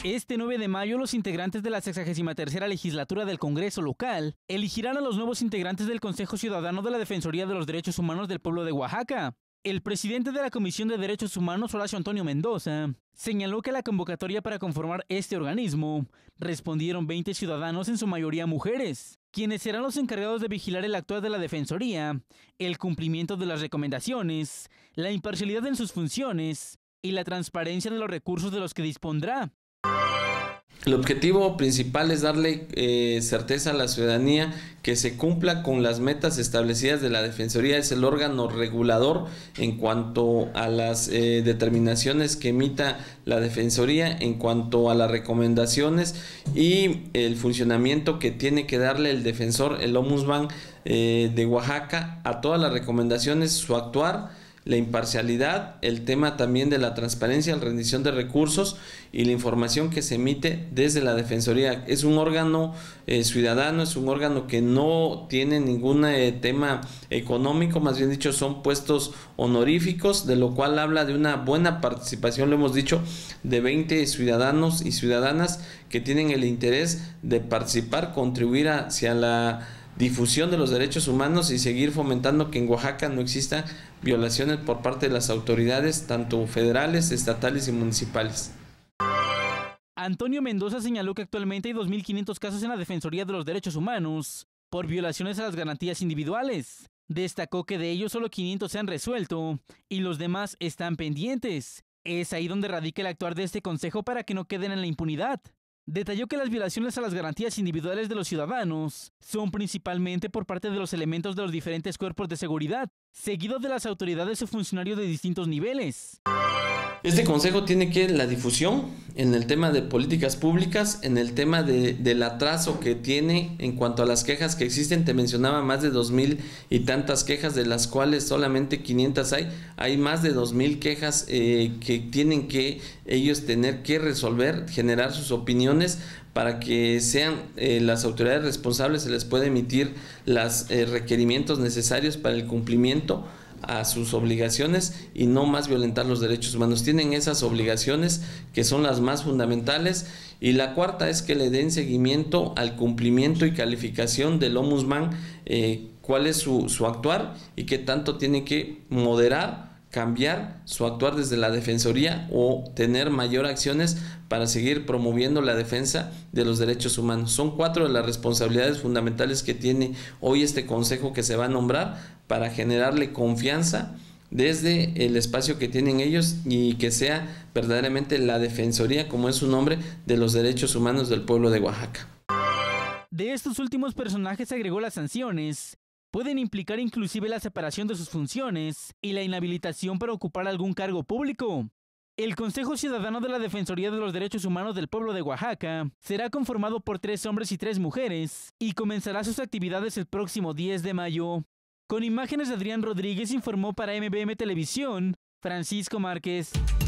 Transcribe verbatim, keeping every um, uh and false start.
Este nueve de mayo, los integrantes de la sexagésima tercera legislatura del Congreso local elegirán a los nuevos integrantes del Consejo Ciudadano de la Defensoría de los Derechos Humanos del Pueblo de Oaxaca. El presidente de la Comisión de Derechos Humanos, Horacio Antonio Mendoza, señaló que a la convocatoria para conformar este organismo respondieron veinte ciudadanos, en su mayoría mujeres, quienes serán los encargados de vigilar el actuar de la Defensoría, el cumplimiento de las recomendaciones, la imparcialidad en sus funciones y la transparencia de los recursos de los que dispondrá. El objetivo principal es darle eh, certeza a la ciudadanía que se cumpla con las metas establecidas de la Defensoría. Es el órgano regulador en cuanto a las eh, determinaciones que emita la Defensoría, en cuanto a las recomendaciones y el funcionamiento que tiene que darle el defensor, el Ombudsman eh, de Oaxaca, a todas las recomendaciones, su actuar, la imparcialidad, el tema también de la transparencia, la rendición de recursos y la información que se emite desde la Defensoría. Es un órgano eh, ciudadano, es un órgano que no tiene ningún eh, tema económico, más bien dicho son puestos honoríficos, de lo cual habla de una buena participación, lo hemos dicho, de veinte ciudadanos y ciudadanas que tienen el interés de participar, contribuir hacia la difusión de los derechos humanos y seguir fomentando que en Oaxaca no existan violaciones por parte de las autoridades, tanto federales, estatales y municipales. Antonio Mendoza señaló que actualmente hay dos mil quinientos casos en la Defensoría de los Derechos Humanos por violaciones a las garantías individuales. Destacó que de ellos solo quinientos se han resuelto y los demás están pendientes. Es ahí donde radica el actuar de este consejo para que no queden en la impunidad. Detalló que las violaciones a las garantías individuales de los ciudadanos son principalmente por parte de los elementos de los diferentes cuerpos de seguridad, seguido de las autoridades o funcionarios de distintos niveles. Este consejo tiene que la difusión en el tema de políticas públicas, en el tema de, del atraso que tiene en cuanto a las quejas que existen. Te mencionaba más de dos mil y tantas quejas, de las cuales solamente quinientas hay. Hay más de dos mil quejas eh, que tienen que ellos tener que resolver, generar sus opiniones para que sean eh, las autoridades responsables, se les pueda emitir los eh, requerimientos necesarios para el cumplimiento a sus obligaciones y no más violentar los derechos humanos. Tienen esas obligaciones que son las más fundamentales, y la cuarta es que le den seguimiento al cumplimiento y calificación del Ombudsman, eh, cuál es su, su actuar y qué tanto tiene que moderar, cambiar su actuar desde la Defensoría o tener mayor acciones para seguir promoviendo la defensa de los derechos humanos. Son cuatro de las responsabilidades fundamentales que tiene hoy este consejo que se va a nombrar para generarle confianza desde el espacio que tienen ellos y que sea verdaderamente la Defensoría, como es su nombre, de los derechos humanos del pueblo de Oaxaca. De estos últimos personajes agregó las sanciones pueden implicar inclusive la separación de sus funciones y la inhabilitación para ocupar algún cargo público. El Consejo Ciudadano de la Defensoría de los Derechos Humanos del Pueblo de Oaxaca será conformado por tres hombres y tres mujeres y comenzará sus actividades el próximo diez de mayo. Con imágenes de Adrián Rodríguez, informó para M B M Televisión, Francisco Márquez.